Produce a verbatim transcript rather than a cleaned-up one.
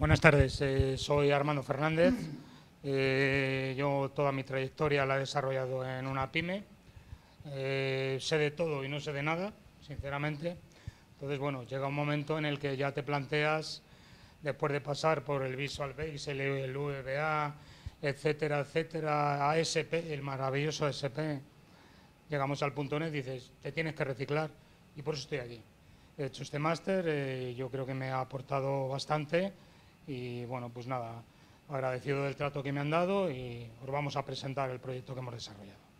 Buenas tardes, eh, soy Armando Fernández. Eh, yo toda mi trayectoria la he desarrollado en una pyme. Eh, sé de todo y no sé de nada, sinceramente. Entonces, bueno, llega un momento en el que ya te planteas, después de pasar por el Visual Basic, el, el V B A, etcétera, etcétera, A S P, el maravilloso A S P, llegamos al punto net y dices, te tienes que reciclar, y por eso estoy aquí. He hecho este máster, eh, yo creo que me ha aportado bastante y, bueno, pues nada, agradecido del trato que me han dado y os vamos a presentar el proyecto que hemos desarrollado.